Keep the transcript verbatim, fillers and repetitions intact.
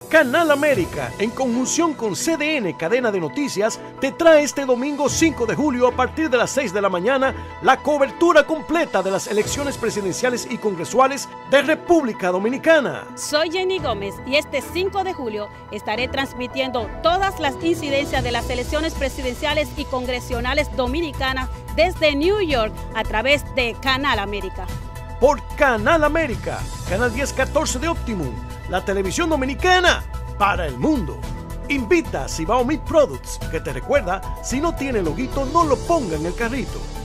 Canal América, en conjunción con C D N Cadena de Noticias, te trae este domingo cinco de julio a partir de las seis de la mañana la cobertura completa de las elecciones presidenciales y congresuales de República Dominicana. Soy Jenny Gómez y este cinco de julio estaré transmitiendo todas las incidencias de las elecciones presidenciales y congresionales dominicanas desde New York a través de Canal América. Por Canal América, Canal diez catorce de Optimum, la televisión dominicana para el mundo. Invita a Cibao Meat Products, que te recuerda, si no tiene loguito, no lo ponga en el carrito.